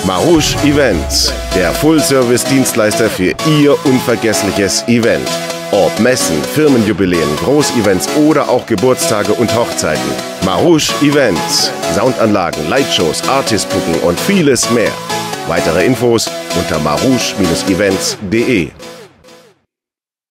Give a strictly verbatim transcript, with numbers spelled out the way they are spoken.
Marouche Events, der Full-Service-Dienstleister für Ihr unvergessliches Event. Ob Messen, Firmenjubiläen, Großevents oder auch Geburtstage und Hochzeiten. Marouche Events, Soundanlagen, Lightshows, Artist-Booking und vieles mehr. Weitere Infos unter marouche Bindestrich events punkt de.